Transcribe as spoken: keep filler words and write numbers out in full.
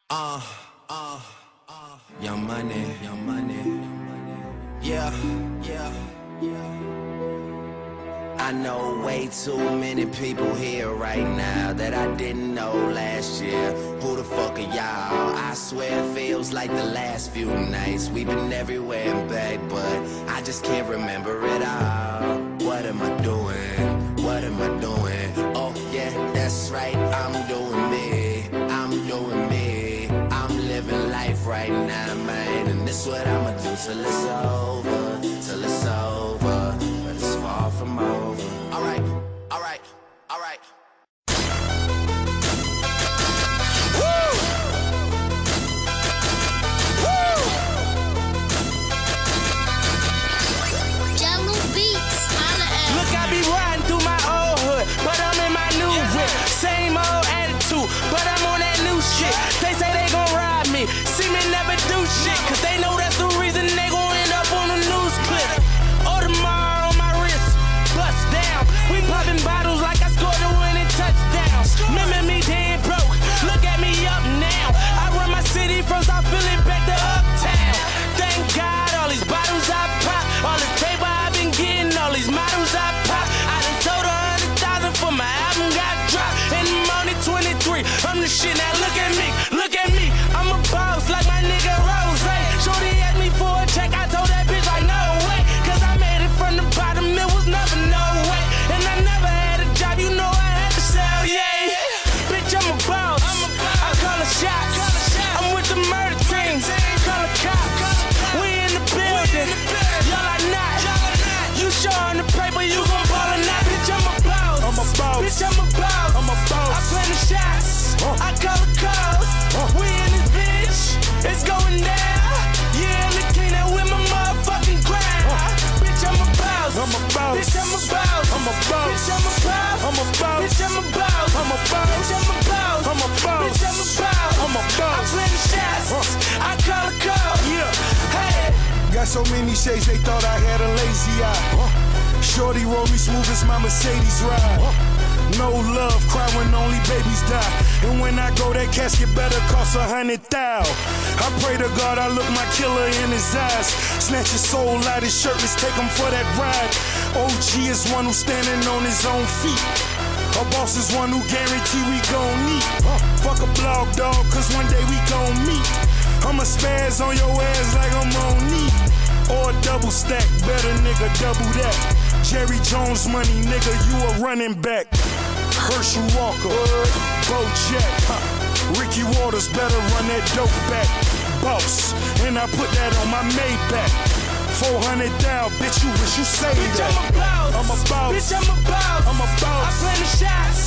Uh, uh, uh, Young Money, Young Money, yeah, yeah, yeah. I know way too many people here right now that I didn't know last year. Who the fuck are y'all? I swear it feels like the last few nights. We've been everywhere and back, but I just can't remember it all. What am I doing? What am I doing? Oh yeah, that's right, I'm doing me. I'm doing me. I'm living life right now, man. And this what I'ma do till it's over, till it's over. But it's far from over. Alright, alright, alright. Woo! Woo! Jello Beats, Look, I be riding through my old hood, but I'm in my new whip. Same old attitude, but I'm on that new shit. They say they gon' ride me, see me never do shit, cause they know that's the reason they gon' end up on the news clip. Audemars on my wrist, bust down. We popping bottles like I scored a winning touchdown. Remember me dead broke, look at me up now. I run my city from South Philly back to Uptown. Thank God all these bottles I pop, all this paper I've been getting, all these models I pop. I done sold a hundred thousand for my album got dropped. And I'm only twenty-three, I'm the shit, now look at me, look at me. I'm a boss like my nigga Rose. Shorty asked me for a check, I told that bitch like no way, cause I made it from the bottom, it was never no way. And I never had a job, you know I had to sell, yeah. Bitch, I'm a boss, I call a shot. I'm with the murder team, call a cop. We in the building, y'all are not. You showing the paper, you gon' ball or not. Bitch, I'm a boss, I'm a boss. Bitch, I'm a boss, I'm a boss. I plan the shots, I call the calls. We in this bitch, it's going down. Yeah, look clean out with my motherfucking grind. Bitch, I'm a boss, I'm a boss. Bitch, I'm a boss, I'm a boss. Bitch, I'm a boss, I'm a boss. Bitch, I'm a boss, I'm a boss. Bitch, I'm a boss, I'm a boss. Bitch, I'm a boss, I'm a boss. I plan the shots, I call the calls. Yeah, hey. Got so many shades, they thought I had a lazy eye. Shorty roll me smooth as my Mercedes ride. No love, cry when only babies die. And when I go, that casket better cost a hundred thou. I pray to God I look my killer in his eyes. Snatch his soul out his shirt, let's take him for that ride. O G is one who's standing on his own feet. A boss is one who guarantee we gon' meet. Fuck a blog dog, cause one day we gon' meet. I'ma spaz on your ass like I'm on knee. Or a double stack, better nigga double that. Jerry Jones money, nigga, you a running back. Herschel Walker, Bojack, huh. Ricky Waters, better run that dope back. Boss, and I put that on my Maybach. four hundred down, bitch, you wish you saved that. Bitch, I'm a boss, I'm a boss. Bitch, I'm a boss, I'm a boss. I plan the shots,